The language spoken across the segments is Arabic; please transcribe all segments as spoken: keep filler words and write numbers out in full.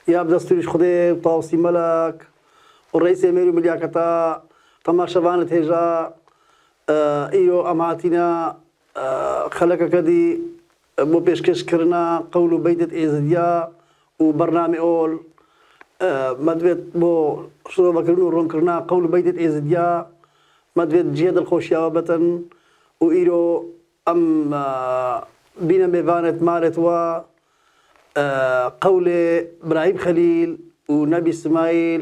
یا بدەستوریش خودێ تاوسی مەلک و ڕئیسێ مێری و ملیاکەتە تەماشەوانت هێژا ئیرۆ ئەماتینە خەلەکەکەدی بۆ پێشکەشکردنا قەول و بەیتت ئێزدیا و بەرنامەی ئۆل مەدوێت بۆ شڕۆڤەکردن و ڕوونکردنا قەول و بەیتت ئێزدیا مەدوێت جێ دڵخۆشیاوە بەتەن و ئیرۆ ئەم بینە میێڤانت مارێت وە قەولێ براهیم خەلیل و نەبی اسماعیل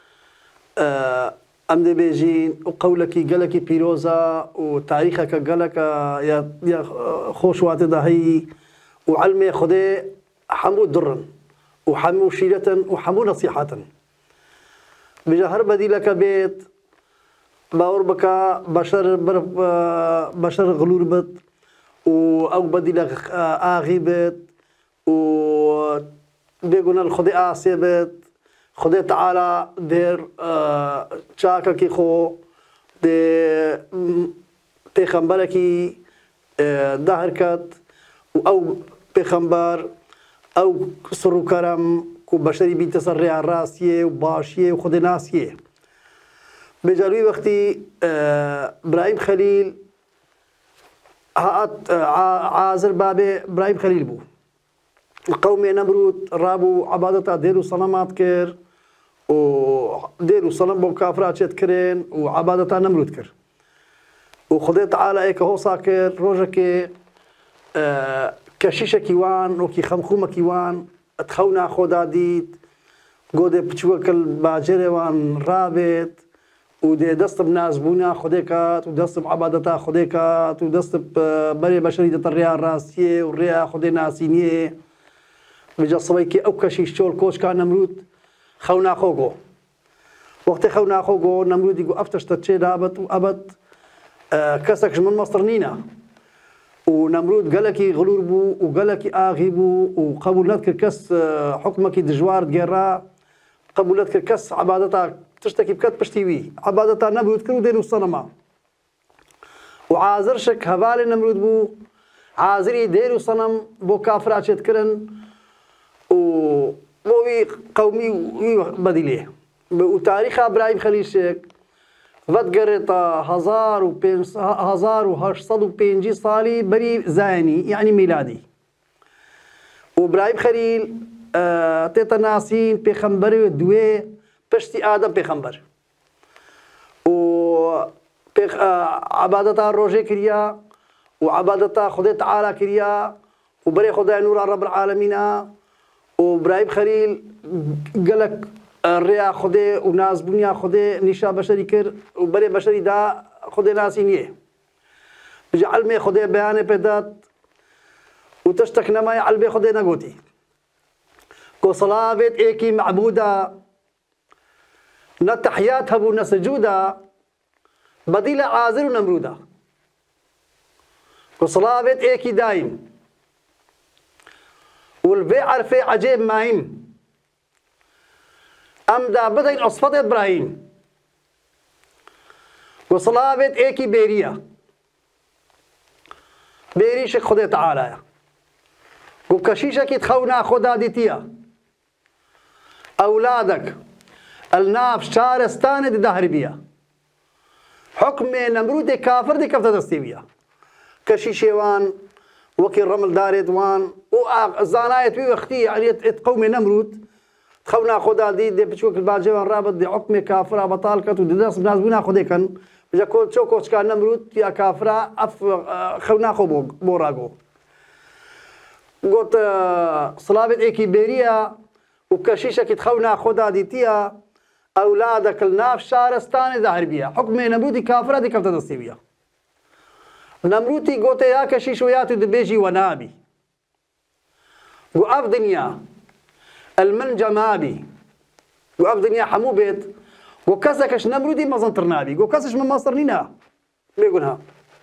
ئەم دەبێژین و قەولێکی گەلێکی پیرۆزە و تاریخەکە گەلەکە خۆشواتێدا هەیی و عەلمێ خودێ هەموو دڕن و هەموو شیرەتن و هەموو نەسیحەتن بێژە هەر بەدیلەکە بێت باوەڕ بکە بەشەر غلور بێت و ئەو بەدیلە ئاغی بێت و بێگونە خودێ ئاسێ بێت خودێ تەعالا دێر چاکەکی خۆ دێ پێخەمبەرێکی داهرکەت و ئەو پێخەمبەر ئەو سڕ و کەرەم و بەشەری بیتە سەر ڕێیا ڕاستیێ و باشیێ و خودێ ناسیێ بێجاروی وەختی براهیم خەلیل هات عازر بابێ براهیم خەلیل بوو قەومێ نەمرود ڕابوو عەبادەتا دێر و سەنەمات کرد و دێر و سەنەم بۆ کافرا چێت کرێن و عەبادەتا نەمرود کرد و خودێ تەعالا ئێکە هۆسا کرد ڕۆژێکێ کەشیشێکی وان وەکی خەمخومەکی وان ئەتخەونا خۆدا دیت گۆدێ پچووەکە باجێرێوان ڕابێت و دێ دەستم نازبوونا خودێ کات و دەستم عەبادەتا خودێ کات و دەستم بەرێ بەشەری دەتە ڕێیا ڕاستیێ و ڕێیا خودێ ناسینیێ بێجە سەوەیکێ ئەو کەشیش چۆل کۆچکا نەمرود خەو ناخۆگۆ وەختێ خەو ناخۆگۆ نەمرودی گو ئەف تەشتە چێدا ئەبەت و ئەبەت کەسێکش من مەستر نینە و نەمرود گەلێکی غلور بوو و گەلێکی ئاغی بوو و قبول نەکرد کەس حکمێکی دژوار گێڕا قبول نەکرد کەس عەبادەتا تشتێکی بکات پشتی وی عەبادەتا نەمرود کرد و دێن و سەنەما و عازرشک هەڤالێ نەمرود بوو عازری دێر و سەنەم بۆ کافرا چێتکردن و بۆ وی قەومی وی بەدیلێ و تاریخا براهیم خەلیلشێک ڤەتگەڕێتە هەزار و هەشت سەد و پێنجی ساڵی بەری زایەنی یعنی میلادی و براهیم خەلیل تێتە ناسین پێخەمبەری دوێ پشتی ئادەم پێخەمبەر و عەبادەتا ڕۆژێ کردیا و عەبادەتا خودێ تەعالا کردیا و بەرێ خودای نوورا ڕەب العالەمینە و براهیم خەلیل گەلک ڕێیا خودێ و نازبوونیا خودێ نیشا بەشەری کرد و بەرێ بەشەری دا خودێ ناسی نییە بژە عەلمێ خودێ بەیانێ پێدات و تشتێک نەمای عەلمێ خودێ نەگوتی گۆ سەڵاوێت ئێکی مەعبوودە نە تەحیات هەبوو نە سجوودە بەدیلە عازر و نەمرودە گۆ سەڵاوێت ئێکی دایم والبێ عەرفێ عەجێب مایم ئەمدا بدەین ئۆسفەتێت براهیم گۆ سەڵاوێت ئێکی بێریە بێریشێک خودێ تەعالایە گۆ کەشیشێکی تخەونا خۆدا دیتیە ئەولادەک الناف شارستانێ ددا هەربیە حکمێ نەمرودێ کافر دی کەفتە دەستی ویە کەشیشێوان وەکی ڕەملدارێت وان و زانایەت وی وەختی ئەت قەومێ نەمرود خەونا خۆدا دی دێ پچووەک باجێوان ڕابەت دێ حکمێ کافرا بەتاڵ کەت و دەست نازبوونا خودێکەن بژە چۆ کۆچکا نەمرود یا کافرا ئەف خەونا خۆ بۆ ڕاگۆ گوت سڵاوێت ئێکی بێریە و کەشیشێکی خەونا خۆدا دیتیە ئەولادەک ناف شارستانێ دا هەربیە حکمێ نەمرودی کافرا دی کەفتە دەستی ویە نەمرودی گۆتە یا کەشیش و یا تو دەبێژی وە نابی گو ئەف دنیا المنجە مابی گو ئەف دنیا هەموو بێت گۆ کەسێکەش نەمرودی مەزنتر نابی گۆ کەسش من مەستر نینە بێگونها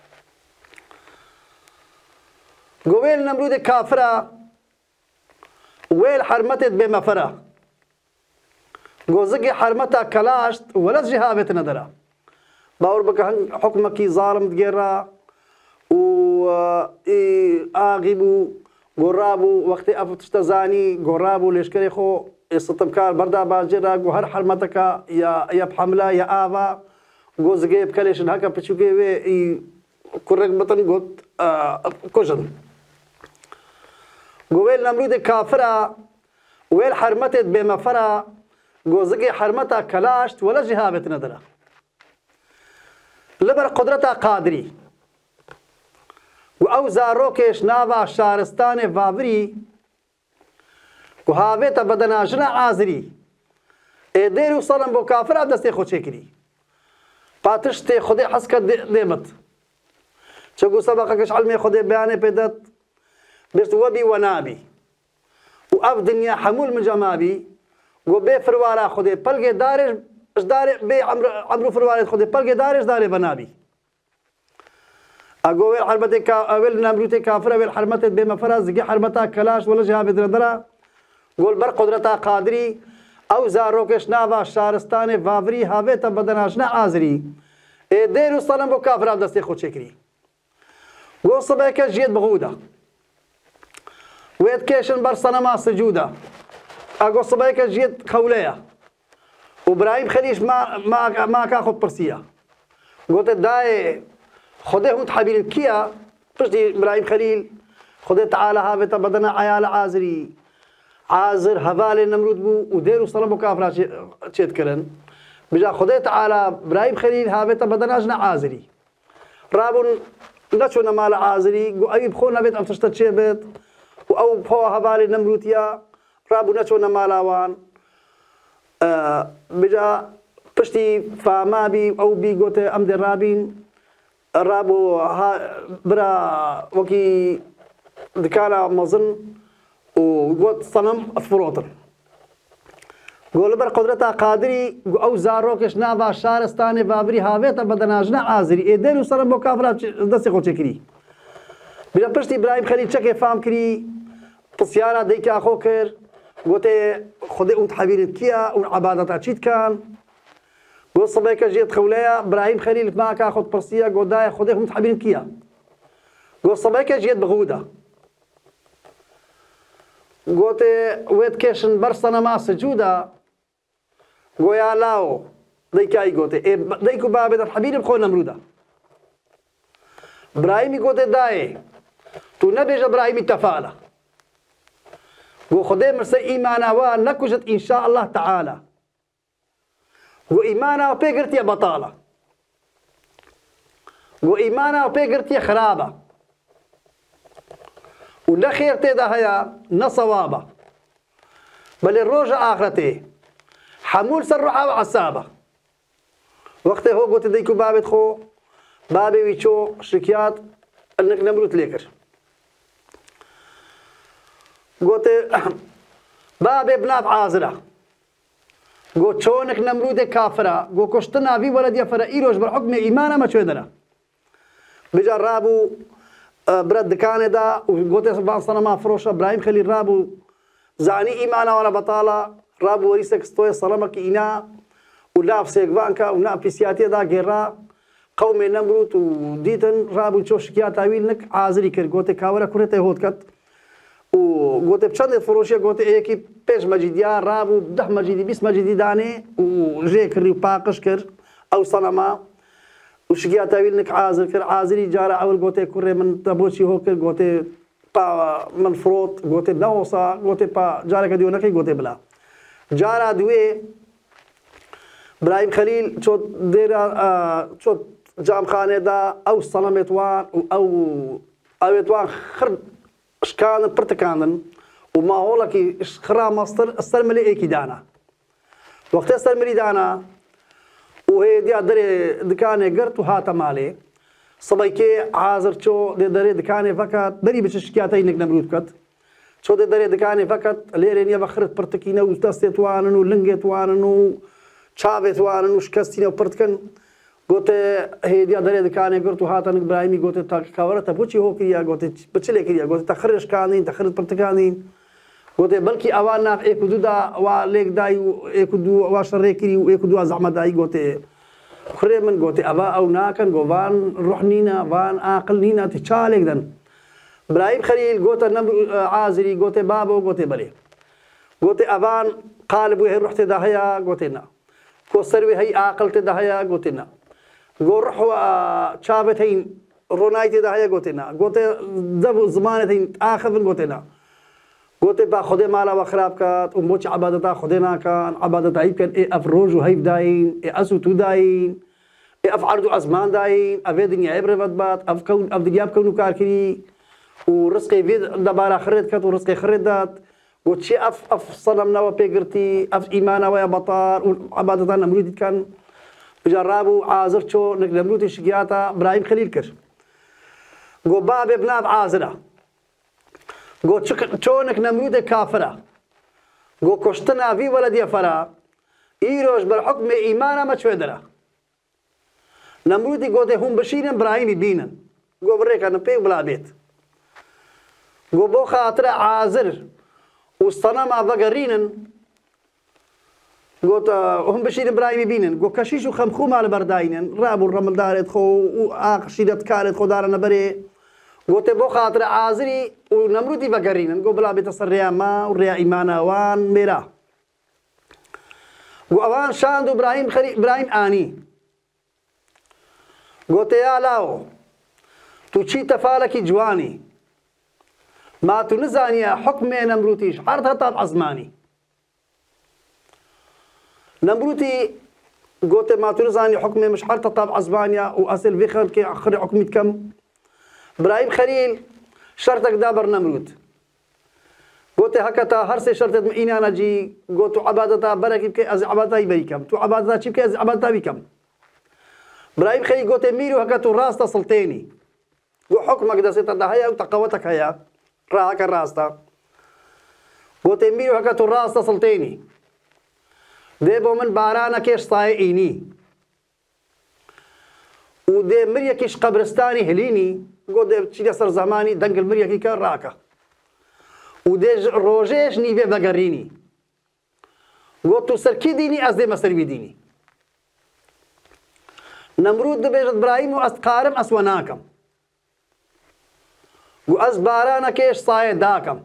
گۆ وێل نەمرودێک کافرە وێل حرمەتێت بێمەفەرە گۆ زگی حرمەتا کەلاشت وەلەس جی هابێتە نەدەرە باوەڕ بکە حکمەکی زاڵم دگێڕا و ئاغی بوو گۆڕابوو وەختی ئەف تشتە زانی گۆڕابوو لێشکەری خۆ ستمكار بردا باجرا گو هر حرمتك يا يا بحملة يا آبا گو زگه بكليشن هكا بتشوكي وي كورك بطن قلت كوجن گو ويل نمرود كافرة ويل حرمتت بمفرة گو زگه حرمتا كلاشت ولا جهابت ندرا لبر قدرتا قادري و او زاروكش ناوا شارستان فابري و هاويتا بدناجنا عازري ايدير وصلن بو كافر دستي خود شكري قاتشتي خدي حسكت ديمت شكو سبقكش علمي خدي بياني بيدت بيشت وبي ونابي وأف دنيا حمول من جمابي وبي فروارا خدي بلغي دارج اش داري بي عمرو عمرو فروارا خدي بلغي دارج داري بنابي اقول حرمتي كا اول نمروتي كافر اول حرمتي بما فراز جي حرمتها كلاش ولا جهاب درا قول بر قدرتا قادري او زاروكش ناوا شارستان فافري هاويتا بدناشنا عازري اي ديرو صنم بو كافر دستي خود شكري قول صبيك جيت بغوده ويت كيشن بر صنما سجوده اقول صبيك جيت خوليه وابراهيم خليش ما ما ما كاخذ برسيه قلت داي خده هو تحبيل كيا بشتي ابراهيم خليل خده تعالى هاويتا بدنا عيال عازري عازر هفال نمرود بو وديرو صلبو كافرا تشيت كرن بجا خده تعالى ابراهيم خليل هاويتا بدنا اجنا عازري رابون نشو نمال عازري قو ايب خونا بيت ام تشتت بيت او بو هفال نمروديا رابو نشو نمال وان آه بجا بشتي فما بي او بي قوتي امد رابين الرابو ها برا وكي دكانا مظن وقوت صنم فروطن قول بر قدرتا قادري او زاروكش نافا شارستاني بابري هاويتا بدناجنا عازري ايدين وصنم بو كافرا دستي خود شكري بلا پشتی ابراهيم خليل چكي فام كري بسيارة ديكا اخو كر قوتي خدي اون تحبيل كيا اون عبادتا چيت كان قول صبيكا جيت خوليا ابراهيم خليل ما كاخذ برسيه قول داي خديه متحبين كيا قول صبيكا جيت بغوده قلت ويت كيشن برسنا ما سجوده قول يا لاو ديكاي قلت ديكو بابي الحبيب بخول نمروده ابراهيم قلت داي تو نبيج ابراهيم التفاله قول خديه مرسي ايمانا ونكجت ان شاء الله تعالى وإيمانا وبيقرتي بطالة وإيمانا وبيقرتي خرابة ولا خير تيدا هيا نصوابة بل الروجة آخرتي حمول سرعة وعصابة وقت هو قلت ديكو بابي خو بابي ويشو شركيات انك نمروت ليكر قلت بابي بناف عازرة گو چونك نمرود كافرة گو كشتنا في ولد يفرا إيروش بالحكم إيمانا ما شوي دنا بجا رابو برد كان دا وقلت سبحان صنما فروش إبراهيم خليل رابو زاني إيمانا ولا بطالة رابو وريسك ستوي صلمك إنا ولاف سيكفانكا ونا بيسياتي دا غيرا قوم نمرود وديتن رابو شو شكيات تاويلنك عازري كر قلت كاورا كورته هوت كت وقلت بشند فروشية قلت ايكي بيش مجيديا رابو ده مجيدي بيس مجيدي داني وجي كري وباقش كر او صنما وشكيا تاويلنك عازر كر عازري جارة اول قلت كوري من تبوشي هو كر قلت با من فروت قلت نوصا قلت با جارة كديو نكي قلت بلا جارة دوي ابراهيم خليل شو ديرا شو جام خانه دا او صنمتوان او اوتوان خرد اشكان برتكانن وما هو لك خرا مصدر استرملي ايكي دانا وقت استرملي دانا وهي دي دري دكانه قرت وهاتا مالي صبيكي عازر شو دي دري دكانه فقط بري بش شكياتي انك نمرود كت شو دي دري دكانه فقط ليرين يا بخرت برتكينه وتستوانن ولنجتوانن وشافيتوانن وشكستينه وبرتكن قلت هي دي دري دكانه قرت وهاتا ابراهيمي قلت تا كاورتا بوشي هو كريا قلت بتشلي كريا قلت تخرج كانين تخرج برتكانين قلت بلكي اوانا في ايكودودا وليك داي ايكودو واشري كري وايكودو زعما داي قلت خري من قلت ابا او ناكن قوان روحنينا وان عاقلنينا تشالك دن ابراهيم خليل قلت نمر عازري قلت بابا قلت بلي قلت أبان قالب وهي رحت دهيا قلتنا كوسروي هي عاقلت دهيا قلتنا قول روح شابتين رونايت دهيا قلتنا قلت ذب زمانتين آخر قلتنا قلت با خدي مالا وخراب كات وموش عبادتا خدينا كان عبادتا عيب كان إيه أفروج وهيب داين إيه أسو تو داين إيه أفعرضو أزمان داين أفي دنيا عبر مدبات أف كون أف دنيا بكونو كاركري ورزقي في دبارا خريد كات ورزقي خريد دات قلت شي أف أف صنمنا وبيقرتي أف إيمانا ويا بطار وعبادتا نمرود كان بجرابو عازر شو نمرود شقياتا إبراهيم خليل كر قو باب ابناب عازرة قو شونك نمرود كافرة قو كشتنا في ولد فرا إيروش بالحكم إيمانا ما شويدرا نمرودي قو دي هم بشيرين إبراهيم بينن قو بريك أنا بيك بلا بيت قو بو خاطر عازر وصنما بقرينن قلت هم بشير إبراهيم بينن قو كشيش وخمخو مال برداينن رابو الرمل دارت خو وآقشيدت كارت خو دارنا بري قلت بو خاطر عازري ونمرودي بقرينن قو بلا بيتصر ريا ما وريا إيمانا وان ميرا قو أوان شاندو إبراهيم خري إبراهيم آني قلت يا لاو تو چی تفالكي جواني ما تنزاني حكم نمروتيش عرضها طاب عزماني نمروتي قلت ما تنزاني حكمي مش عرضها طاب عزمانيا وأصل في خلق آخر حكمي كم إبراهيم خليل شرطك دابر نمرود قلت هكذا هرسي شرطة مئيني أنا جي قلت عبادتا بركي بكي أز عبادتا يبيكم تو عبادتا چي بكي أز عبادتا بكم إبراهيم خليل قلت ميرو هكذا راس تصلتيني وحكمك دسيت هيا وتقوتك هيا راك الراستا قلت ميرو هكذا راس تصلتيني ديبو من بارانا كيش صايعيني ودي مريا كيش قبرستاني هليني قلت دي تشيلي صار زماني دنق المريا كي كان راكا ودي روجيش نيفي بقريني قلت سركي ديني أز دي مسروي ديني نمرود بيجت إبراهيم وأستقارم أسوناكم وأز بارانا كيش صايع داكم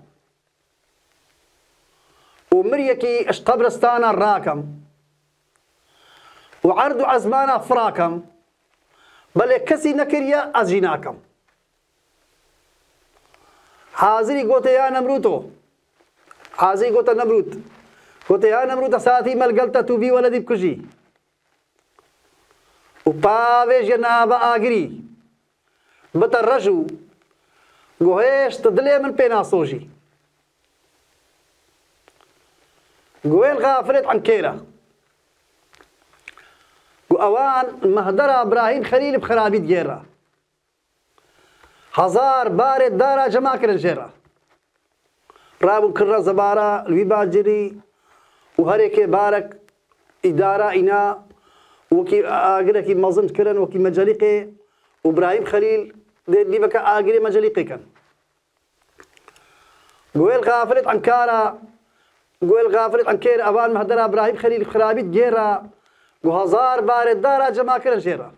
ومريكي اش قبرستانا راكم وعرض عزمانا فراكم بل كسي نكريا أزجناكم حاضري قلت يا نمروتو حاضري قلت نمروت قلت يا نمروت ساتي ملقلت توبي ولدي بكجي وباوي جناب آگري بترجو قوهيش تدلي من بينا صوجي قويل غافلت عن كيرا وأوان مهدرة إبراهيم خليل بخرابيت جيرا هزار بارد دارا جماكر الجيرا رابو كرة زبارة الويبا جري وهريك بارك إدارة إنا وكي آقرة كي مظن كرن وكي مجاليقي وإبراهيم خليل دي بك آقرة مجاليقي كان قويل غافلت عن كارا قويل غافلت عن كير أبان مهدرة إبراهيم خليل خرابيت جيرا وهزار بارد دارا جماكر الجيرا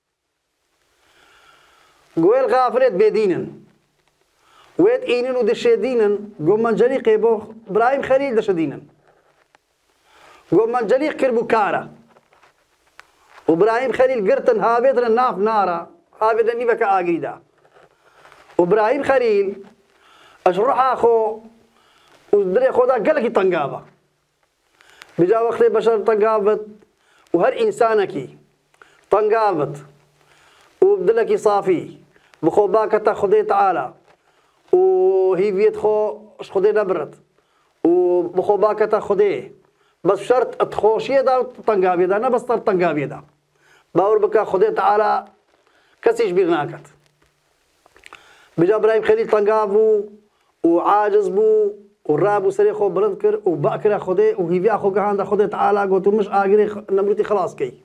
قويل غافلت بيدينن ويت إينن ودشي دينن قوم من جليق بو إبراهيم خليل دش دينن قوم من جليق كربو كارا وإبراهيم خليل قرتن هابدن ناف نارا هابدن نيفك آقيدا وإبراهيم خليل أشرح أخو ودري خدا قالك طنقابة بجا وقت بشر طنقابت وهر إنسانك طنقابت وبدلك صافي بخوباك تاخذي تعالى وهي بيت خو خذي نبرت وبخوباك تاخذي بس شرط تخوشي دا طنقابي دا انا بس طنقابي دا باور بك خذي تعالى كسيش بيغناكت بجا ابراهيم خليل طنقابو وعاجز بو والرابو سري خو بلند كر وباكر خذي وهي بي اخو كان خذي تعالى قلت مش اقري نمرتي خلاص كي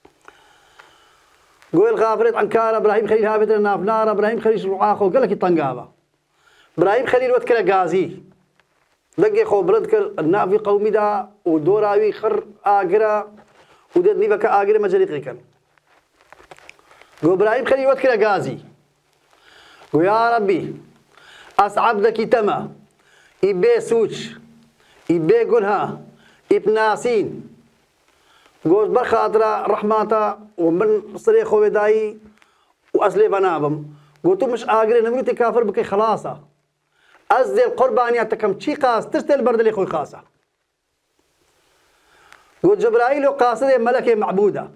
قويل غافلت عن كار ابراهيم خليل هابت الناف نار ابراهيم خليل شروعاخو قال لك طنقابه ابراهيم خليل وتكل غازي دقي خو بردكر النافي قومي دا ودوراوي خر اقرا ودني بك اقرا مجليقي كان قو ابراهيم خليل وتكل غازي قو يا ربي اسعبدك تما يبي سوتش يبيقونها يبناسين قوز برخاطرة رحماتا ومن صريخ وداي وأسلي بنابم قلتو مش آقري نمرتي كافر بكي خلاصة أزدي القربانية تكم شي قاس تشتي البرد اللي خوي خاصة قلت جبرائيل قاصدة ملكة معبودة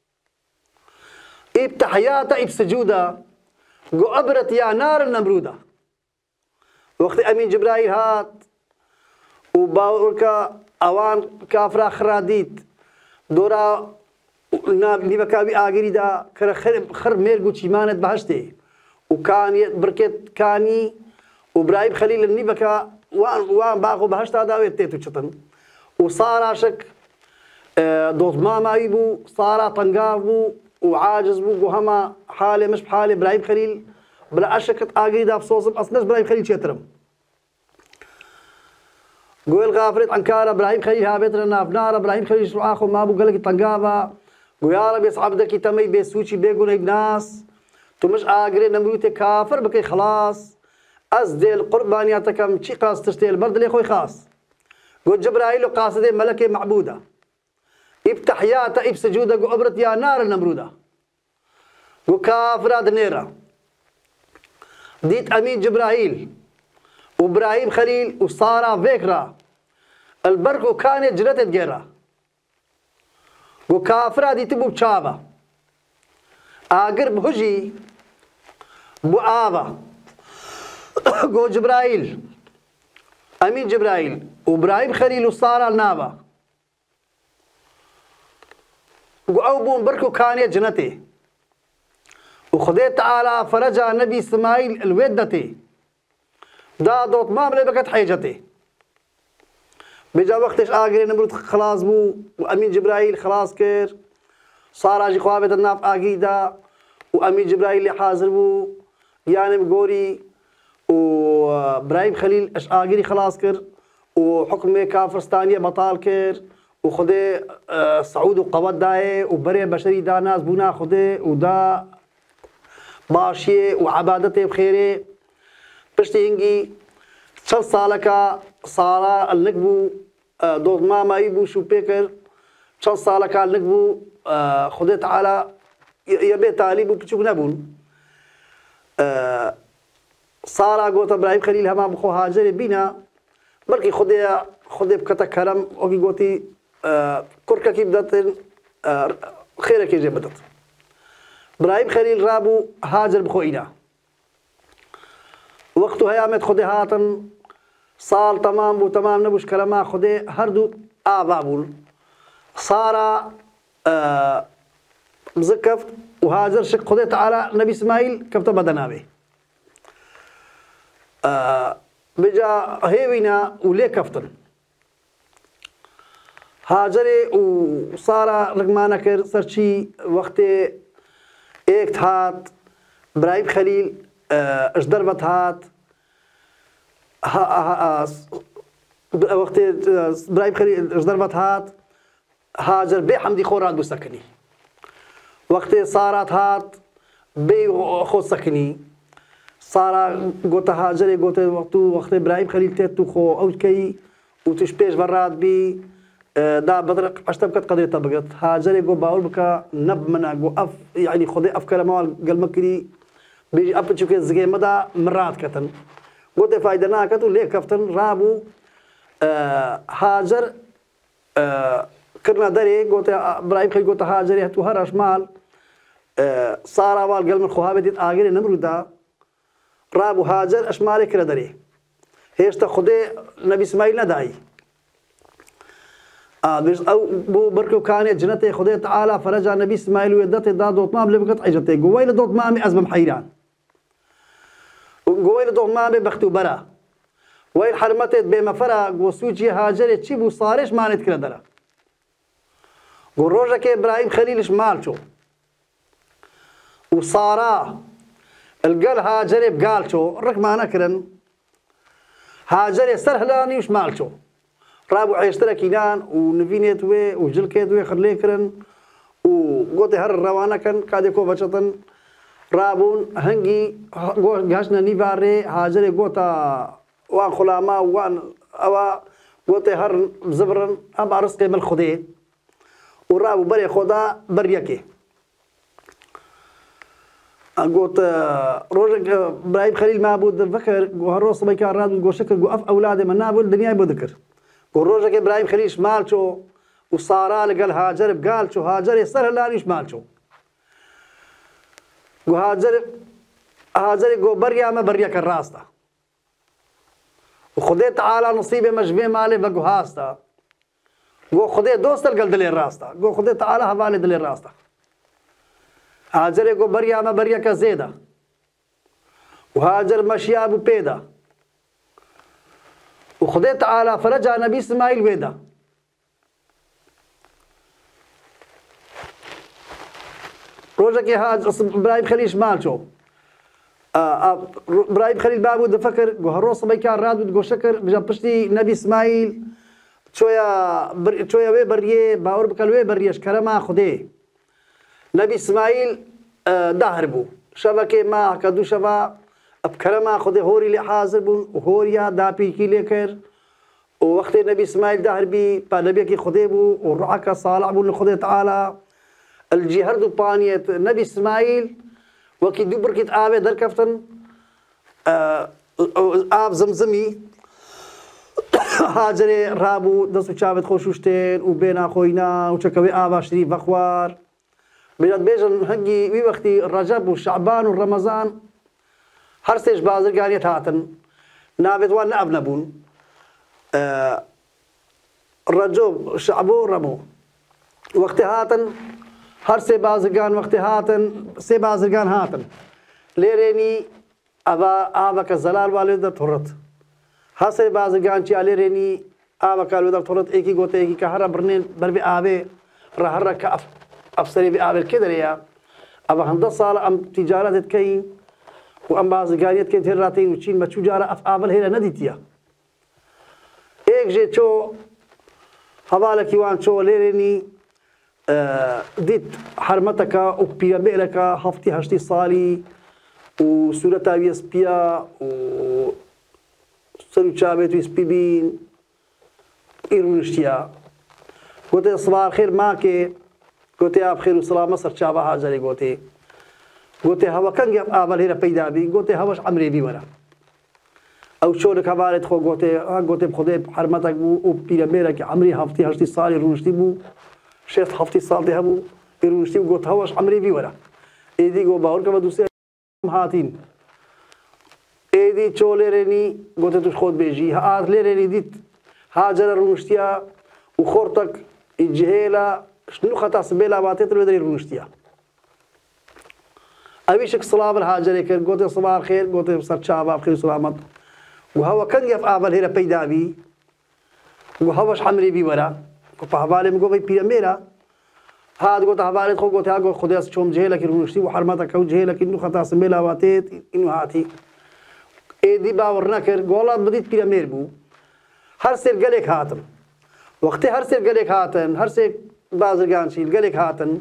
إب تحياتا إب سجودة قو أبرت يا نار النمرودة وقت أمين جبرائيل هات وباوركا أوان كافرا خراديت دورا نيبكابي آقري دا خر خر ميرقو تشيمانت بهشتي وكان بركت كاني وابراهيم خليل النيبكا وان وان باقو بهشتا دا ويتيتو شطن وصار عشك دوت ماما يبو صار طنقاف بو وعاجز بو وهما حاله مش بحاله ابراهيم خليل بلا اشكت آقري دا بصوص اصلا ابراهيم خليل شيترم قول غافرت عنكار ابراهيم خليل هابت لنا بنار ابراهيم خليل شو اخو ما ابو قالك طنقافه قول يا رب يصعب دك تمي بيسوشي بيقول الناس تو مش آقري نمروتي كافر بكي خلاص أزدي القربانياتك كم شي قاس تشتي البرد اللي خوي خاص قول جبرائيل قاصدي ملكة معبودة إب تحياتا إب سجودة قو أبرت يا نار النمرودة قو كافر دنيرة ديت أمين جبرائيل وإبراهيم خليل وصارا فيكرا البركو كانت جلتت جيرا قو كافر دي تبو بشابة آقر بهجي بو آبا قو جبرائيل أمين جبرائيل وإبراهيم خليل وصارا النابا قو أوبون بركو كانت جنتي وخديت تعالى فرجع النبي إسماعيل الودتي دا دوت مام لبكت حيجتي بجا وقتش آقري نمرود خلاص بو وأمين جبرائيل خلاص كير صار اجي خوابت الناف آقيدا وأمين جبرائيل اللي حاضر بو يعني بقوري وإبراهيم خليل اش آقري خلاص كر وحكم كافرستانية بطال كر وخدي صعود وقوات داي وبري بشري دا ناس بونا خدي ودا باشيه وعبادته بخيره بشتي هنجي شل صالكا صالا النقبو دوت ما ما يبو شو بيكر شل صالكا النقبو خدي تعالى يبي تاليبو بتشوف نبون صارا قوت ابراهيم خليل هما بخو هاجر بينا بركي خدي خدي بكتا كرم اوكي قوتي كركا كي بدات خيرك يجي بدت ابراهيم خليل رابو هاجر بخوينا وقتها يامت خدي هاتن صار تمام وتمام نبوش كلمة خدي هردو آبابول صار آه مزكف وهاجر شك خدي تعالى نبي إسماعيل كبت بدنا به آه بجا هيوينا وليه كفتن هاجري وصار رقمانا كر سرشي وقت ايك هات ابراهيم خليل اش ضربت هات وقت ابراهيم خليل اش ضربت هات هاجر بي حمدي خورات بو سكني وقت صارت هات بي خو سكني صار قلت هاجر قلت وقت وقت ابراهيم خليل تيتو خو اوكي وتشبيش برات بي دا بدرق اشتبكت قضيه طبقت هاجر قو باول بكا نب منا قو اف يعني خذي افكار مال قلمكري بيجي أبد شو كذا زي مدى مرات كتن قلت فايدة ناكتو ليه كفتن رابو آه هاجر آه كرنا دري قلت إبراهيم خليل قلت هاجر هتو هرش مال آه صار أول قلم الخوابة ديت آجر نمردا رابو هاجر أشمالي كرا دري هيش تاخذي نبي إسماعيل نداي آه بس أو بو بركو كانت جنته خدي تعالى فرجع نبي إسماعيل ويدته دا دوت مام لبقت عجته قويل دوت مامي أزمم حيران قويل دوت مامي بختو برا وين حرمتت بما فرق وسوجي هاجرت شي بو صارش ما نتكرا درا قول روجك إبراهيم خليلش مالشو وصارا القل هاجر بقالشو الرك ما نكرن هاجر سرهلاني وش مالشو رابو عيشترا كينان ونفينيت وي وجلكيت وي خليكرن وقلت هر الروانة كان كاديكو بچتن رابون هنجي غاشنا نيفاري هاجر قوتا وان خلاما وان اوا قوتي هر زبرن أبا رزقي من خدي ورابو بري خدا بريكي قلت روجك إبراهيم خليل معبود فكر وهالروس ما كان راد وقول شكر وقف أولاده من نابل الدنيا بذكر قول روجك إبراهيم خليل شمال شو وصارا لقال هاجر قال شو هاجر يسر لا شمال شو وهاجر هاجر قول بريا ما بريك الراسته وخدي تعالى نصيبه مجبي مالي بقو هاستا قول خدي دوست القل دليل راسته قول خدي تعالى هوالي دليل راسته هاجر کو بریا ما بریا کا زیدہ وهاجر مشياب بيدا وخدي تعالى فرجع نبي اسماعيل ويدا روجك هاج ابراهيم خليل شمال شو ابراهيم خليل بابو دفكر وهروس ما كان راد وتقول شكر بجا بشتي نبي اسماعيل شويه بر... شويه وي بريه باور بكلوي بريش كرما خدي نبي اسماعيل دهر بو شبكه ما كدو شبا ابكرما خدي هوري لي حاضر بو هوريا دابي كي لكر ووقت نبي اسماعيل دهر بي نبي كي خدي بو ورعك صالح بو خدي تعالى الجهر دو بانيه نبي اسماعيل وكي دو بركت ابي در كفتن اب زمزمي هاجر رابو دسو چاوت خوشوشتين وبينا خوينا وشكوي ابا شريف بخوار بجد بيجن هنجي وي وقتي رجب وشعبان ورمضان هر سيج بازرگانيت هاتن نابت وان اب نبون آه رجب شعبو رمو وقت هاتن هر سي بازرگان وقت هاتن سي بازرگان هاتن ليريني ابا ابا كزلال والد تورت هر سي بازرگان چي ليريني ابا كالو تورت ايكي گوته ايكي كهرا برنين بربي ابي رهرك اف افسري بقابل كده يا ابا هندسه صار ام تجاره كاين وام بازرگانيت كنت هراتين وتشين ما تجاره افعال هنا نديتيا ايك جي تو حوالك يوان تو ليرني آه ديت حرمتك وبيرملك هفتي هشتي صالي وسورة ويس بيا و سلو تشابت ويس بيبين إيرونشتيا قلت صباح الخير ماكي قلت يا بخير وسلامة سر شابه هاجري قلت قلت هوا كان جاب آبل هنا بيدا بي قلت هواش عمري بي ولا أو شورك هوالد خو قلت ها قلت بخدي حرمتك وبيرملك عمري هفتي هشتي صالي رونشتي بو شيخ هفتي صال ده بو إيرونشتي قلت هواش عمري بي ولا إيدي قو باور كما دوسي هاتين ايدي چولي ريني قلت توش خود بيجي هات لي ريني ديت هاجر رونشتيا وخورتك الجهيلة شنو خطا سبيلا باتيت الودري رونشتيا ابيشك صلاه الهاجر كر قلت صباح الخير قلت صار شباب بخير سلامت وهو كان يف ابل هنا بيدا بي وهوش حمري بي ورا كفهبالي مگو بي بيرميرا هاد قلت هبالي خو قلت هاغو خداس چوم جهيلك رونشتي وحرمتك او جهيلك انه خطا سبيلا باتيت انه هاتي ايدي باور نكر قولات بديت بيرمير بو هر سير قلك هاتم وقت هر سير قلك هاتن هر سير بازرگان شيل قلك هاتن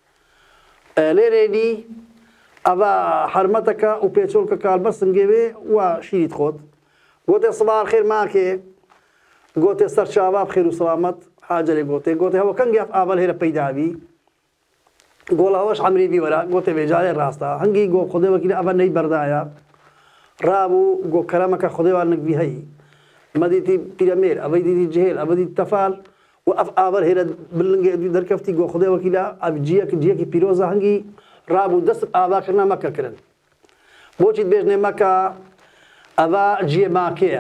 ليريني ابا حرمتك وبيتشولك كالبس نجيبه وشيريت خود قلت صباح الخير معك قلت سر شباب خير وسلامت حاجه قلت قلت هو كان جاف ابل هنا بيدا بي قول هوش عمري بي ورا قلت بيجاي راستا هنجي قو خدي وكيل ابا ني بردايا رابو قو كلامك خدي وانك بي هي مديتي بيرامير ابي دي جهل ابي تفال وأف آبر هنا بلنجي دركفتي جو خدای وکیلا اب جیا کی جیا کی پیروزا هنگی رابو دست آبا کرنا مکه کرن بوچید بیجنه مکه ابا جیا ماکیا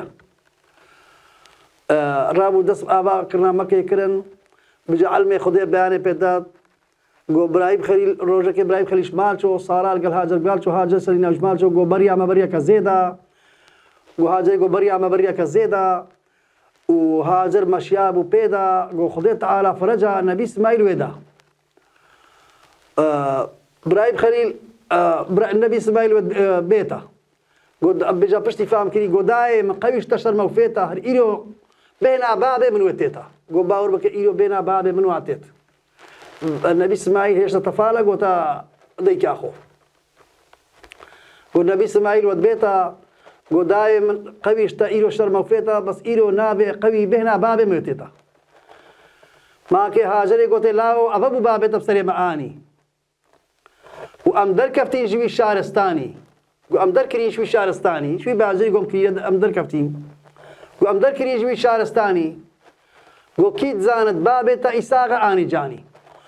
رابو دست آبا کرنا مکه کرن بجا علم خدای بیان پیدا جو ابراهيم خليل روجك ابراهيم خليل شمال شو صارال قال هاجر قال شو هاجر سرينا شمال شو جو بريا ما بريا كزيدا وهاجر جو بريا ما بريا كزيدا وهاجر مشياب وبيدا جو خدي تعالى فرجع النبي اسماعيل ويدا ابراهيم آه خليل آه النبي اسماعيل بيتا قد بيجا بشتي فهم كني قداي من قويش تشر موفيتا هر إيرو بينا بابي من وتيتا جو باور بك إيرو بينا بابي من واتيت النبي اسماعيل هيش تفالق وتا ديك اخو والنبي اسماعيل ود بيتا گو دای من قویشتا ایرو شرم فێتە بەس ئیرۆ نابێ قوی بهنا بابێ مێتێتە ماکێ هاجرێ گوتێ لاو ئەvە بوو بابێتە بسەرێ مەعانی و ئەم دەرکەفتین ژوی شارستانی گو ئەم دەرکردین شوی شارستانی شوی باجری گۆم کردە ئەم دەرکەفتین گو ئەم دەرکردین ژوی شارستانی گۆ کیت زانت بابێتە ئیساغە ئانی جانی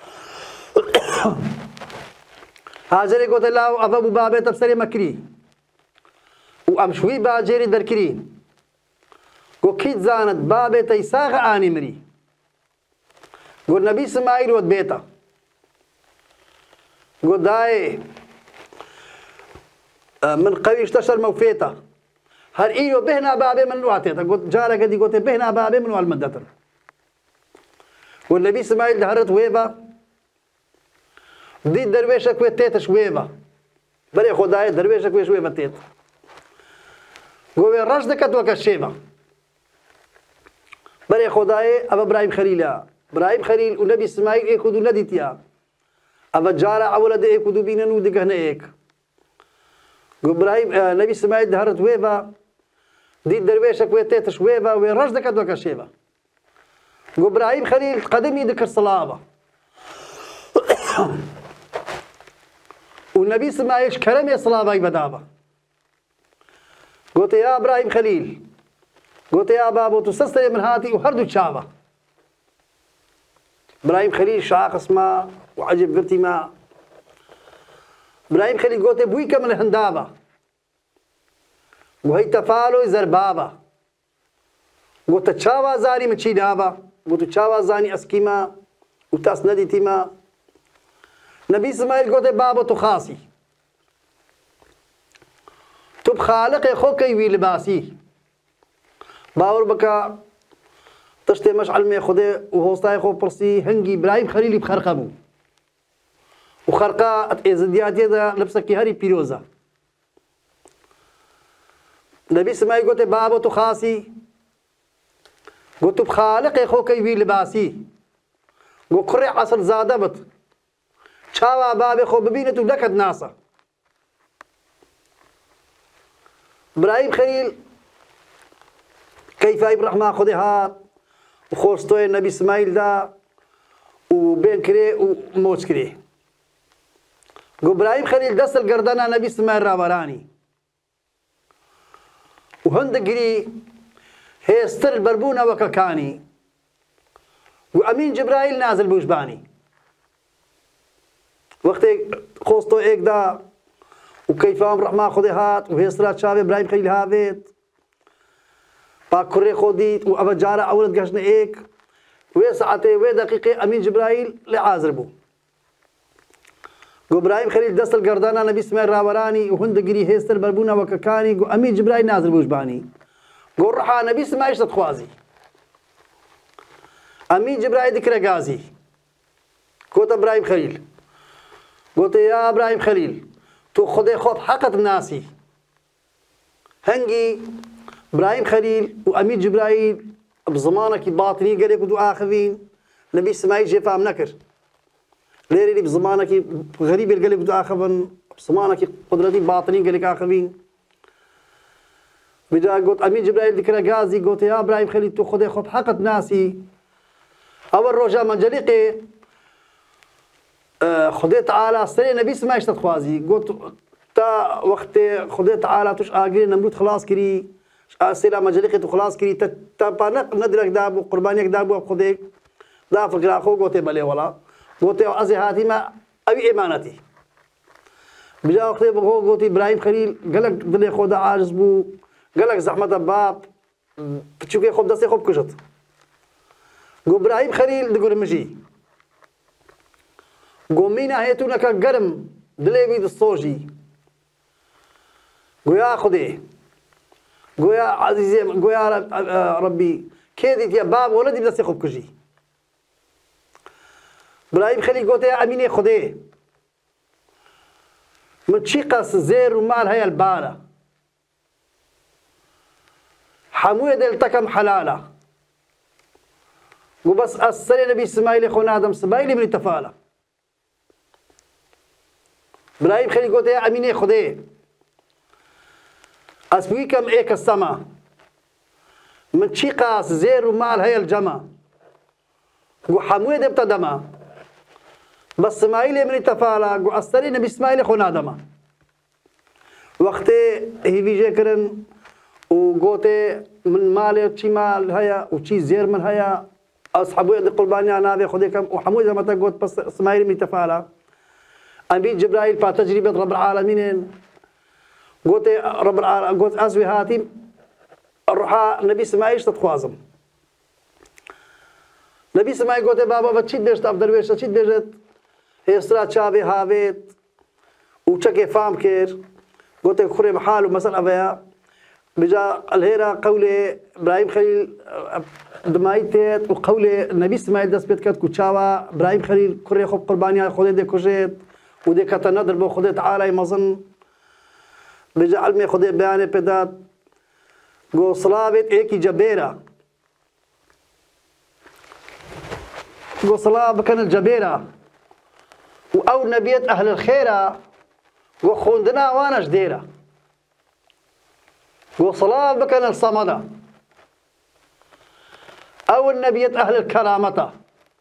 هاجرێ گوتێ لاو ئەvە بوو بابێتە بسەرێ مەکری و ئەم شوی باجێری دەرکردین گۆ کیت زانت بابێتە ئیساغە ئانی مری گۆ نەبی سمایل وت بێتە گۆ دایێ من قەویشتە شەرمە فێتە هەر ئیرۆ بهنا بابێ من واتێتە گوت جارێکە دی گوتێ بهنا بابێ من والمەدەتن گۆ نەبی سمایل دەهرت وێبە دی دەروێشە کوێ تێتش وێبە بەرێ خۆدایە دەروێشە کوێش وێبە تێت گۆ وێ ڕەش دەکەتوە کە شێبە بەرێ خۆدایێ ئەوە برایم خەلیلە برایم خەلیل و نەبی سمایل ئێک و دوو نەدیتیا ئەوە جارە ئەوەلە دە ئێک و دوو بینن و دیگەنە ئێک گۆ برایم نەبی سمایل دەهرت وێبە دی دەروێشە کوێ تێتش وێبە وێ ڕەش دەکەتوە کە شێبە گۆ برایم خەلیل قەدەمی دکرد سڵاوە و نەبی سمایلش کەرەمێ سڵاوای بەدابە گوتێ یا برایم خەلیل گوتێ یا بابۆ تو سەستەرێ من هاتی و هەردوو چاوە برایم خەلیل شاخسما و عەجب گرتیما برایم خەلیل گوتێ بووی کە من هەندابە گۆ هەیتە فالۆی زەربابە گوتە چاوا زانی من چی دابە گوتو چاوا زانی ئەسکیما و تاس نەدیتیما نەبی سمایل گوتێ بابۆ تو خاسی تو بخالقێ خۆ کەیوی لباسی باوەڕ بکە تشتێ مەشعەلمێ خودێ و هۆستای خۆ پرسی هەنگی برایم خەلیلی بخەرقە بوو و خەرقا ئێزدیاتێدا لبسەکی هەری پیرۆزە نەبی سمایل گوتێ بابۆ تو خاسی گوتو بخالقێ خۆ کەیوی لباسی گۆ کوڕێ عەسڵ زادە بت چاوا بابێ خۆ ببینێت و دەکەت ناسە برایم خەلیل کەیفای بڕەحما خودێ هات و خۆستۆیە نەبی سمایلدا و بێن کرێ و مۆچ کرێ گۆ برایم خەلیل دەستل گەردەنا نەبی سمایل ڕاوەرانی و هەندەگری هێزتر بەربوونەوە کەکانی و ئەمین جبرایل نازل بوشبانی وەختێک خۆستۆ ئێکدا و کەیفام ڕەحما خودێ هات و هێسترا چاوێ برایم خەلیل هاوێت با کوڕێ خۆ دیت و ئەوە جارە ئەولت گەشتنە ئێک وێ سەعاتێ وێ دەقیقێ ئەمین جبرایل لێ حازر بوو گۆ برایم خەلیل دەستل گەردەنا نەبی سمایل ڕاوەرانی و هەندەگری هێستر بەربوونەوە کەکانی گۆ ئەمین جبرایل نازل بوشبانی گۆ ڕەحا نەبی سمایل دەتخوازی ئەمین جبرایل دکرە گازی گۆتە برایم خەلیل گوتێ یا برایم خەلیل تو خودێ خۆت حەقت ناسی هەنگی برایم خەلیل و ئەمین جبرایل بزمانێکی باتنی گەلێک و دوو ئاخەوین نەبی سمایل جێفام نەکرد لێرێ بزمانێکی غەریبێ گەلێک و دوو ئاخەون بزمانێکی قودرەتی باتنی گەلێک ئاخەوین بجا گوت ئەمین جبرایل دکرە گازی گوتێ یا برایم خەلیل تو خودێ خۆت حەقت ناسی ئەوە ڕۆژە مەنجەلیقێ خودێ تەعالا سەرێ نەبی سمایل دەتخوازی گوت تا وەختێ خودێ تەعالا توش ئاگرێ نەمرود خلاص کردی سێلا مەجەلیقێ تو خلاص کردی تا پا نەدرێکدا بوو قوربانیەکدا بووە خودێک دا فکراخۆ گوتێ بەلێ وەڵا گوتێ ئەزێ هاتیمە ئەوی ئێمانەتی بجا وەختێ بخۆ گوتی برایم خەلیل گەلک دڵێ خۆدا عاجز بوو گەلک زەحمەتە باب پچووکێ خۆ دەستێ خۆ بکوژت گۆ برایم خەلیل دگورمژی گۆ مینە هێتوونەکە گەرم دلێوی دستۆژی گویا خودێ گویا عزیزێ گویا ڕەبی کێ دیتە باب وەڵە دی دەستی خۆ بکوژی برایم خەلیل گوتێ ئەمینێ خودێ من چی قەس زێر و مال هەیە البارە هەموویە دڵتەکەم حەلالە گو بەس ئەس سەرێ نەبی سمایلێ خۆ نادەم سمایلی منی تەفالە برایم خەلیل گوتێ ئەمینێ خودێ أسبوي كم إيك السما من شي قاس زير ومال هي الجمع وحموي دبت دما بس إسماعيل من تفالا وأستري نبي إسماعيل خونا دما وقت هي بيجي كرن وقوتي من مال شي مال هيا وشي زير من هيا أصحابه يد قرباني أنا أبي خذي كم وحموي زي ما تقول بس إسماعيل من تفالا أبي جبرائيل فتجربة رب العالمين قلت رب العالمين قلت أزوي هاتي الروح نبي إسماعيل تتخوازم نبي إسماعيل قلت بابا بتشيد بيشت أفضل بيشت تشيد بيشت هي سرعة شابي هابت وشكي فام كير قلت خوري محال ومثلا أبيها بجا الهيرة قولي إبراهيم خليل دمايتت وقولي النبي إسماعيل دست بيت كات كوتشاوا إبراهيم خليل كوري خوب قربانيا خودي دي كوجيت ودي كتنادر بو خودي تعالى مظن بجا علمي خودي بياني بدات قو صلابت ايكي جبيرة قو صلاب كان الجبيرة وأو نبيت أهل الخيرة قو خوندنا وانا جديرة قو صلاب كان الصمدة أو النبيت أهل الكرامة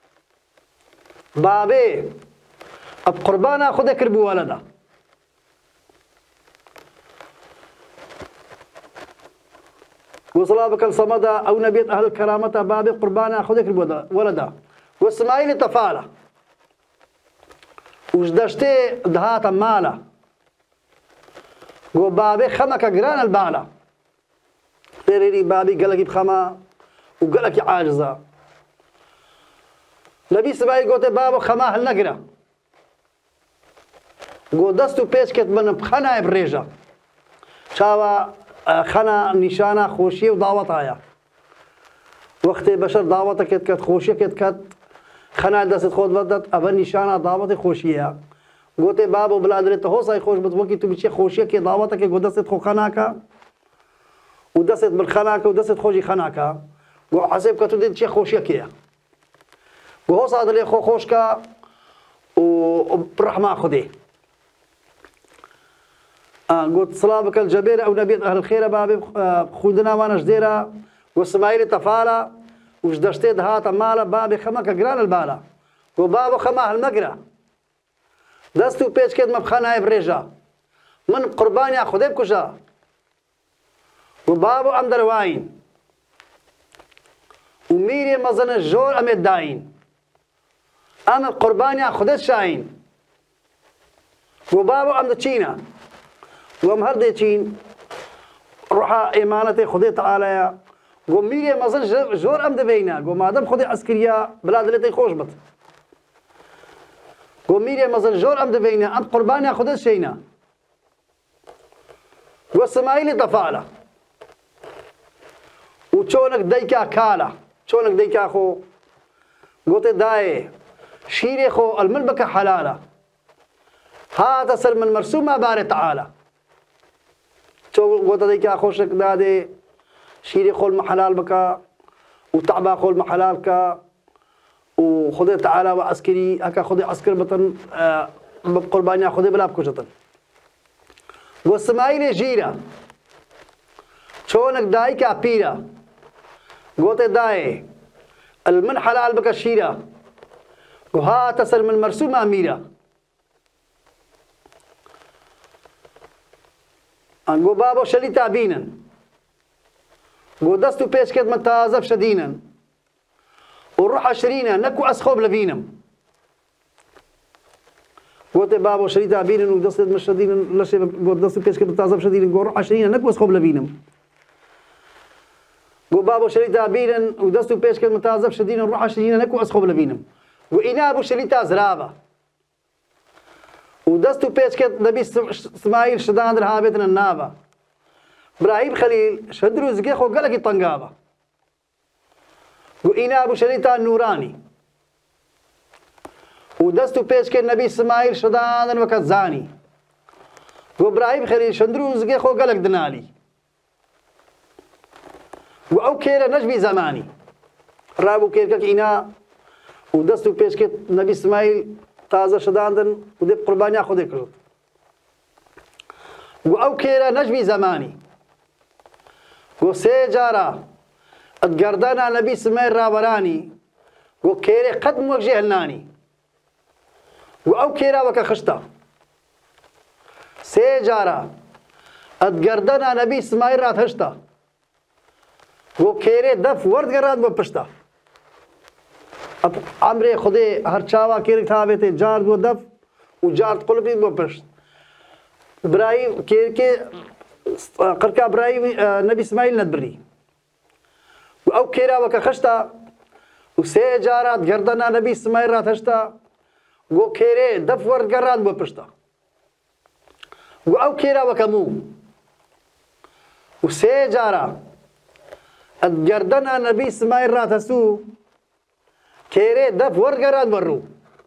بابي أب قربانا خذك ربو ولدا وصلابك الصمدة أو نبيت أهل الكرامة بابي قربانا خذك ربو ولدا وإسماعيل تفالة وجدشتي دهات مالا قو بابي خمك قران البالا تيري بابي قالك بخما وقالك عاجزة نبي إسماعيل قلت بابا خماه النقرة قو دستو بيش كت من بخنا بريجا شاوا خنا نشانة خوشية ودعوتها وقت بشر دعوتها كت كت خوشية كت كت خنا دست خود بدت أبا نشانة دعوت خوشية قلت بابا بلا دريت هو صاي خوش بتوكي تو بتشي خوشية كي دعوتها كي قو دست خو خناكا ودست بالخناكا ودست خوشي خناكا قو حسب كتو دي تشي خوشية كيا قو هو صاد لي خو خوشكا وبرحمة خدي آه قلت صلابك الجبيرة أو نبيت أهل الخير بابي خودنا وانا جديرة وإسماعيل تفالة وجدشتي دهات مالا بابي خمك قران البالا وبابو خماه المقرة دستو بيش كد مبخانا بريجا من قربانيا خدي بكشا وبابو أم درواين وميري مزن الجور أم الداين أم قربانيا خدي شاين وبابو أم دتشينا وام هردي تشين روحا إيمانتي خدي تعالى قوم ميري مازن جور أم دبينا قوم مادام خدي عسكرية بلاد اللي خوش بط قوم ميري مازن جور أم دبينا أم قربانيا خدي شينا وإسماعيل تفاعله وشونك ديكا كالا شونك ديكا خو قلت داي شيري خو الملبكة حلالة هذا سر من مرسومة باري تعالى شو قلت ديكا خوشك دادي شيري خو المحلال بكا وتعبا خو المحلال كا وخذي تعالى وعسكري هكا خذي عسكر بطن آه قربانيا خذي بلا بكوشتن وإسماعيل جيرا شونك دايكا بيرا قلت داي المن حلال بك الشيرة وها تسر من مرسومة أميرة أنقو بابو شلي تابينا قو دستو بيش كد من تازف شدينا وروح عشرينا نكو أسخوب لفينم قلت بابو شلي تابينا ودستو من شدينا لشي قو دستو بيش كد من تازف شدينا قو روح عشرينا نكو أسخوب لفينم قو بابو شريتا بينا ودستو بيش كد متازف شدينا نروح عشرين نكو أسخوب لبينم وإنابو شريتا زرابة ودستو بيش كد نبي إسماعيل شدان در هابتنا النابة إبراهيم خليل شدرو زقيخو قالك الطنقابة وإنابو شريتا نوراني ودستو بيش كد نبي إسماعيل شدان وكزاني وإبراهيم خليل شدرو زقيخو قالك دنالي وأو كيرا نجبي زماني رابو كيركك إنا ودستو بيش كت نبي إسماعيل تازة شداندن ودب قربانيا خودي كرد وأو كيرا نجبي زماني گو سێ جارە ئەت گەردەنا نەبی سمەیل ڕابەرانی گو کێرێ قەت وەک ژێهلنانی و ئەو کێراوەکە خشتە سێ جارە ئەت گەردەنا نەبی سمەیل ڕاتهشتە گو کێرێ دەف وەردگەڕان بۆ پشتە عمرێ خودێ هەر چاوا کێرێک تابێتێ جار بۆ دەف و جار قوڵبی بۆ پشت برایی کێرکێ قڕکا برایی نەبی سمەیل نەتبڕی و ئەو کێراوەکە خشتە و سێ جارات گەردەنا نەبی سمەیل ڕاتهشتە گۆ کێرێ دەف وەردگەڕان بۆ پشتە و ئەو کێراوەکە موو و سێ جارە ئەت گەردەنا نەبی سمەیل ڕاتەسوو کێرێ دەف وەرگەڕان بەڕوو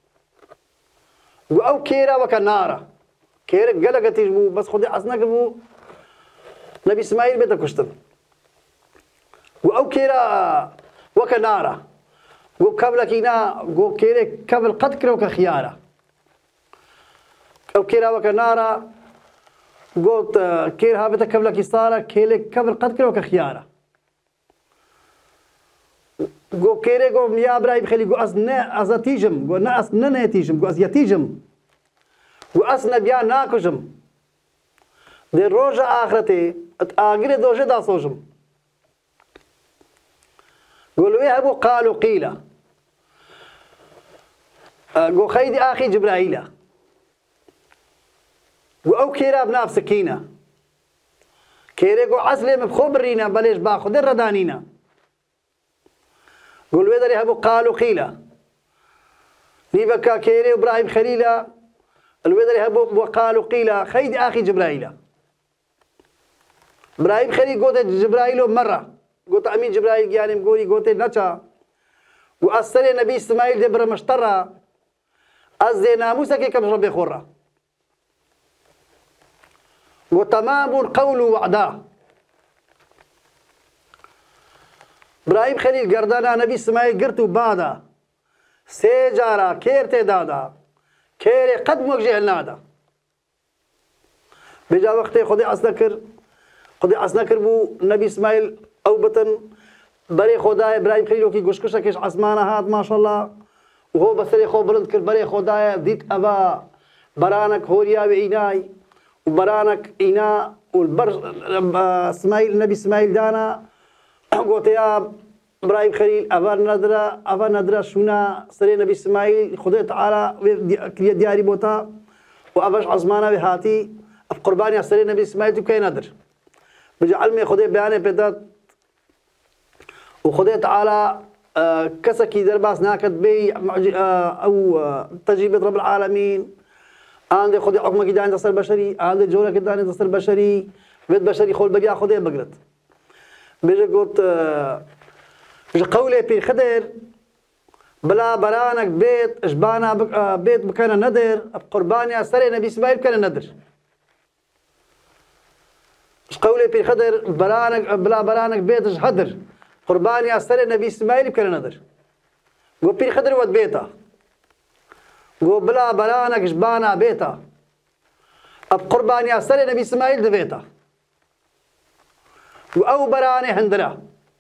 و ئەو کێراوەکە نارە کێرە گەلەکە تیژ بوو بەس خودی حەز نەکرد بوو نەبی سمەیل بێتە کوشتن و ئەو کێرە وەکە نارە گۆ کەبلەکی نا گۆ کێرێ کەبل قەت کرەوە کە خیارە ئەو کێراوەکە نارە گۆت کێر هابێتە کەبلەکی سارە کێلێک کەبل قەت کرەوە کە خیارە گۆ کێرێ گۆ یا برای بخەلی گۆ ئەس نە ئەزە تیژم گۆ نە ئەس نەنێ تیژم گۆ ئەس یەتیژم گۆ ئەس نەبیا ناکوژم دێ ڕۆژە ئاخرەتێ ئەت ئاگرێ دۆژێ داسۆژم گۆ لەوێ هەبوو قال و قیلە گۆ خەیدی ئاخی جبرائیلە گۆ ئەو کێرا بناف سکینە کێرێ گۆ عەس لێمە بخۆ بڕینە بەلێش با خودێ ڕەدانینە گۆ لەوێ دەرێ هەبوو قال و قیلە نیڤەکە کێرێ و ئیبراهیم خەلیلە لەوێ دەرێ هەبوو بۆ قال و قیلە خەیدی ئاخی جبرائیلە ئیبراهیم خەلیل گۆتێ جبرائیلۆ مەڕە گۆتە ئەمین جبرائیل گیانێم گۆری گۆتێ نەچە و ئەس سەرێ نەبی ئیسماعیل دێ بڕە مەشتەڕە ئەس دێ ناموسەکێ کە بژڕە بێخۆڕە گۆ تەمام بوون قەول و وەعدا ئیبراهیم خەلیل گەردەنا نەبی ئیسماعیل گرت و بادا سێ جارە کێر تێدادا کێرێ قەت وەک ژێهل نادا بێجا وەختێ خودی حەز نەکرد خودی حەز نەکرد بوو نەبی ئیسماعیل ئەو بتن بەرێ خۆدایە ئیبراهیم خەلیل وەکی گوشکشەکێش عەسمانە هات ماشەڵڵا و هۆ بەسەرێ خۆ بڵند کرد بەرێ خۆدایە دیت ئەڤا بەرانێک هۆریاوێ ئینای و بەرانێک ئینا و بەر ئیسماعیل نەبی ئیسماعیل دانا گۆتەیە ئیبراهیم خەلیل ئەڤە نەدرە ئەڤە نەدرە شوونە سەرێ نەبی ئیسماعیل خودای تەعالا کریە دیاری بۆتە و ئەڤەش عەزمانەوێ هاتی ئەف قوربانیا سەرێ نەبی ئیسماعیل تو بکەی نەدر بجا علمێ خودای بەیانێ پێدات و خودای تەعالا کەسێکی دەرباس ناکات بێ ئەو تەجریبەت رەب العالەمین ئاندێ خودای حوکمێکی دانێتە سەر بەشەری ئاندێ جۆرێکی دانێتە سەر بەشەری بێت بەشەری خۆلبەریا خودای بگرێت بێژە گوت بژە قەولێ پێی خدر بلا بەرانێک بێت ژبانە بێت بکەنە نەدر قوربانیا سەرێ نەبی ئیسماعیل بکەنە نەدر قەولێ پێی خدر بلا بەرانێک بێتش هەدر قوربانیا سەرێ نەبی ئیسماعیل بکەنە نەدر گۆ پیر خدر وەت بێتە گۆ بلا بەرانێک ژبانە بێتە ئەف قوربانیا سەرێ نەبی ئیسماعیل دەبێتە و ئەو بەرانێ هەندرە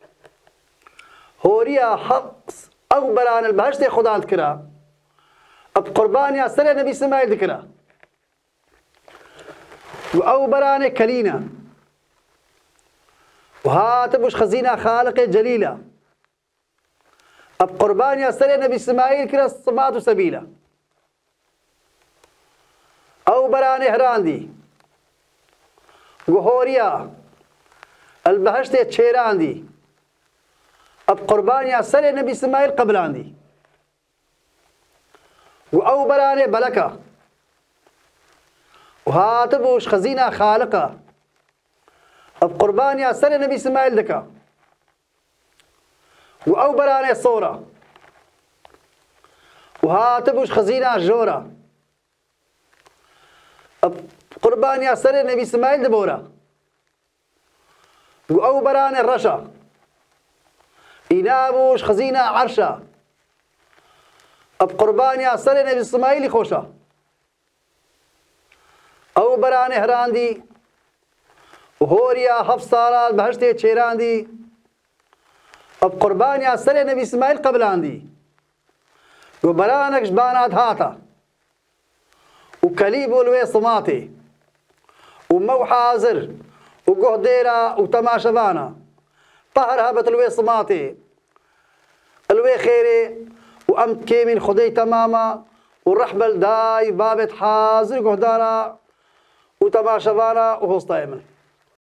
هۆریە حەقس ئەو بەرانە بەهەشتێ خودات کرا ئەف قوربانیا سەرێ نەبی ئیسماعیل دکرا و ئەو بەرانێ کەلینە و هاتە بوش خەزینە خالقێ جەلیلە ئەف قوربانیا سەرێ نەبی ئیسماعیل کرا سمات و سەبیلە ئەو بەرانێ هەراندی و هۆریە البەهەشتێ چێراندی ئەف قوربانیا سەرێ نەبی ئیسماعیل قەبلاندی و ئەو بەرانێ بەلەکە و هاتە بوش خەزینە خالقە ئەف قوربانیا سەرێ نەبی ئیسماعیل دکا و ئەو بەرانێ سۆرە و هاتە بوش خەزینە ژۆرە ئەف قوربانیا سەرێ نەبی ئیسماعیل دبۆرە و ئەو بەرانێ ڕەشە ئینا بوش خەزینە عەرشە ئەف قوربانیا سەرێ نەبی ئیسماعیلی خۆشە ئەو بەرانێ هەراندی وهوريا هفت سالات بهشتي تشيراندي بقربان يا سر النبي اسماعيل قبل عندي وبرانك جبانات هاتا وكليب الوي صماتي ومو حاضر وقهديرة وتماشبانا طهر هبت الوي صماتي الوي خيري وأمت كيمين خدي تماما والرحبل داي بابت حاضر قهدارة وتماشبانا وهوسطايمن